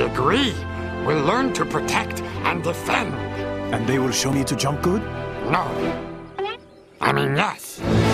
agree. We'll learn to protect and defend. And they will show me to jump good? No. I mean, yes.